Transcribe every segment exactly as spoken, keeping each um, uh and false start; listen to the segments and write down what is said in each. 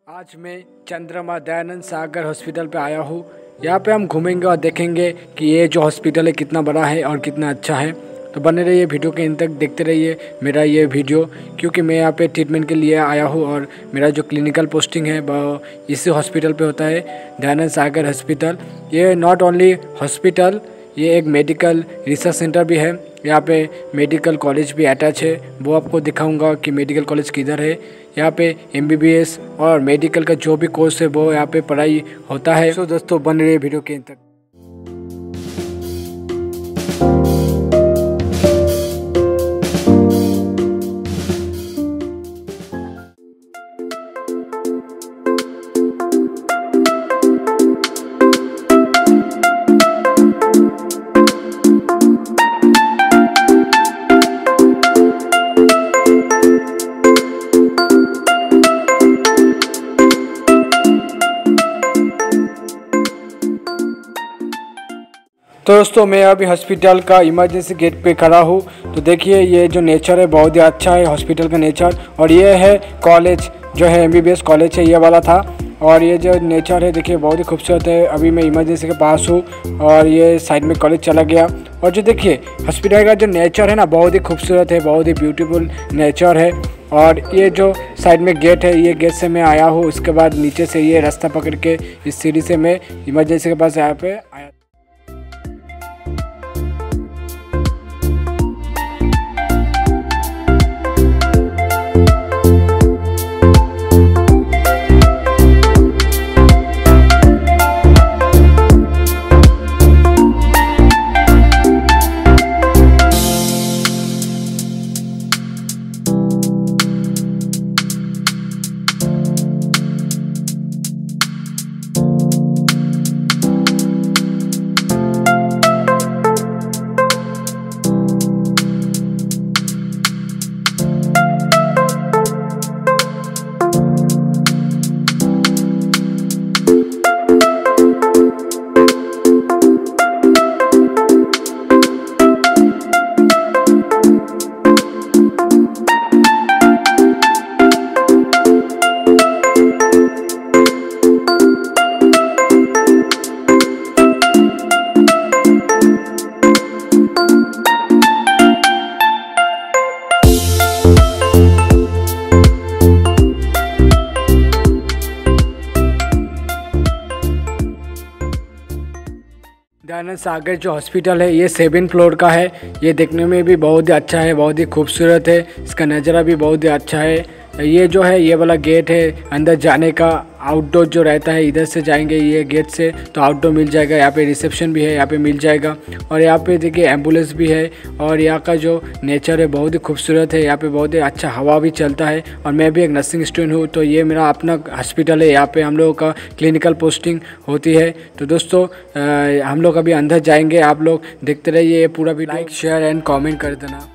आज मैं चंद्रमा दयानंद सागर हॉस्पिटल पे आया हूँ। यहाँ पे हम घूमेंगे और देखेंगे कि ये जो हॉस्पिटल है कितना बड़ा है और कितना अच्छा है। तो बने रहिए, वीडियो के अंत तक देखते रहिए मेरा ये वीडियो, क्योंकि मैं यहाँ पे ट्रीटमेंट के लिए आया हूँ और मेरा जो क्लिनिकल पोस्टिंग है वो इसी हॉस्पिटल पे होता है, दयानंद सागर हॉस्पिटल। ये नॉट ओनली हॉस्पिटल, ये एक मेडिकल रिसर्च सेंटर भी है। यहाँ पे मेडिकल कॉलेज भी अटैच है, वो आपको दिखाऊंगा कि मेडिकल कॉलेज किधर है। यहाँ पे एमबीबीएस और मेडिकल का जो भी कोर्स है वो यहाँ पे पढ़ाई होता है। तो दोस्तों बन रही है वीडियो के अंत तक। तो दोस्तों मैं अभी हॉस्पिटल का इमरजेंसी गेट पे खड़ा हूँ। तो देखिए ये जो नेचर है बहुत ही अच्छा है हॉस्पिटल का नेचर, और ये है कॉलेज जो है एमबीबीएस कॉलेज है, ये वाला था। और ये जो नेचर है देखिए बहुत ही खूबसूरत है। अभी मैं इमरजेंसी के पास हूँ और ये साइड में कॉलेज चला गया। और जो देखिए हॉस्पिटल का जो नेचर है ना बहुत ही खूबसूरत है, बहुत ही ब्यूटीफुल नेचर है। और ये जो साइड में गेट है, ये गेट से मैं आया हूँ। उसके बाद नीचे से ये रास्ता पकड़ के इस सीढ़ी से मैं इमरजेंसी के पास यहाँ पे आया। दयानंद सागर जो हॉस्पिटल है ये सेवन फ्लोर का है। ये देखने में भी बहुत ही अच्छा है, बहुत ही खूबसूरत है। इसका नज़ारा भी बहुत ही अच्छा है। ये जो है ये वाला गेट है अंदर जाने का, आउटडोर जो रहता है इधर से जाएंगे ये गेट से तो आउटडोर मिल जाएगा। यहाँ पे रिसेप्शन भी है, यहाँ पे मिल जाएगा। और यहाँ पे देखिए एम्बुलेंस भी है। और यहाँ का जो नेचर है बहुत ही खूबसूरत है। यहाँ पे बहुत ही अच्छा हवा भी चलता है। और मैं भी एक नर्सिंग स्टूडेंट हूँ, तो ये मेरा अपना हॉस्पिटल है। यहाँ पे हम लोगों का क्लिनिकल पोस्टिंग होती है। तो दोस्तों आ, हम लोग अभी अंदर जाएंगे, आप लोग देखते रहिए ये पूरा भी। लाइक शेयर एंड कॉमेंट कर देना।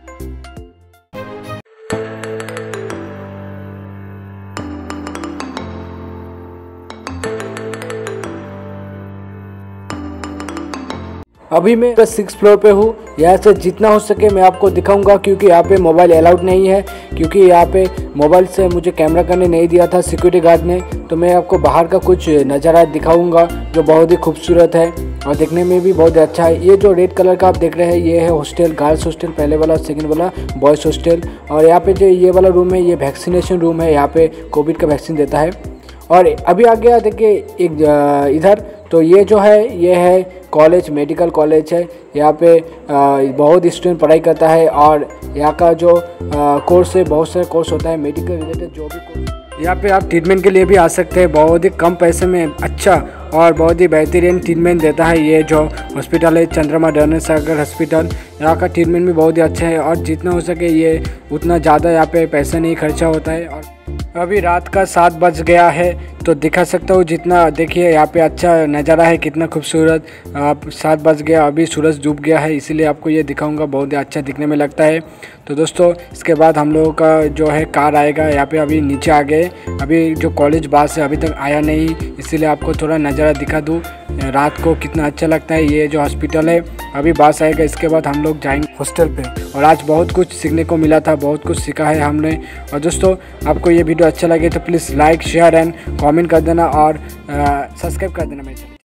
अभी मैं सिक्स फ्लोर पे हूँ। यहाँ से जितना हो सके मैं आपको दिखाऊंगा, क्योंकि यहाँ पे मोबाइल अलाउड नहीं है। क्योंकि यहाँ पे मोबाइल से मुझे कैमरा करने नहीं दिया था सिक्योरिटी गार्ड ने। तो मैं आपको बाहर का कुछ नज़ारा दिखाऊंगा जो बहुत ही खूबसूरत है और देखने में भी बहुत अच्छा है। ये जो रेड कलर का आप देख रहे हैं ये है हॉस्टल, गर्ल्स हॉस्टल पहले वाला, सेकेंड वाला बॉयज़ हॉस्टल। और यहाँ पे जो ये वाला रूम है ये वैक्सीनेशन रूम है, यहाँ पे कोविड का वैक्सीन देता है। और अभी आ गया देखिए एक इधर, तो ये जो है ये है कॉलेज, मेडिकल कॉलेज है। यहाँ पे बहुत स्टूडेंट पढ़ाई करता है। और यहाँ का जो कोर्स है बहुत सारे कोर्स होता है मेडिकल रिलेटेड, जो भी कोर्स। यहाँ पे आप ट्रीटमेंट के लिए भी आ सकते हैं। बहुत ही कम पैसे में अच्छा और बहुत ही बेहतरीन ट्रीटमेंट देता है ये जो हॉस्पिटल है, चंद्रमा दयानंद सागर हॉस्पिटल। यहाँ का ट्रीटमेंट भी बहुत ही अच्छा है और जितना हो सके ये उतना ज़्यादा यहाँ पे पैसा नहीं खर्चा होता है। और अभी रात का सात बज गया है तो दिखा सकता हूँ जितना, देखिए यहाँ पे अच्छा नज़ारा है कितना खूबसूरत। आप सात बज गया, अभी सूरज डूब गया है, इसीलिए आपको ये दिखाऊंगा, बहुत ही अच्छा दिखने में लगता है। तो दोस्तों इसके बाद हम लोगों का जो है कार आएगा। यहाँ पे अभी नीचे आ गए, अभी जो कॉलेज बस है अभी तक आया नहीं, इसीलिए आपको थोड़ा नज़ारा दिखा दूँ रात को कितना अच्छा लगता है। ये जो हॉस्पिटल है, अभी बस आएगा, इसके बाद हम लोग जाएंगे हॉस्टल पे। और आज बहुत कुछ सीखने को मिला था, बहुत कुछ सीखा है हमने। और दोस्तों आपको ये वीडियो अच्छा लगे तो please like share and comment कर देना और सब्सक्राइब कर देना मेरे चैनल।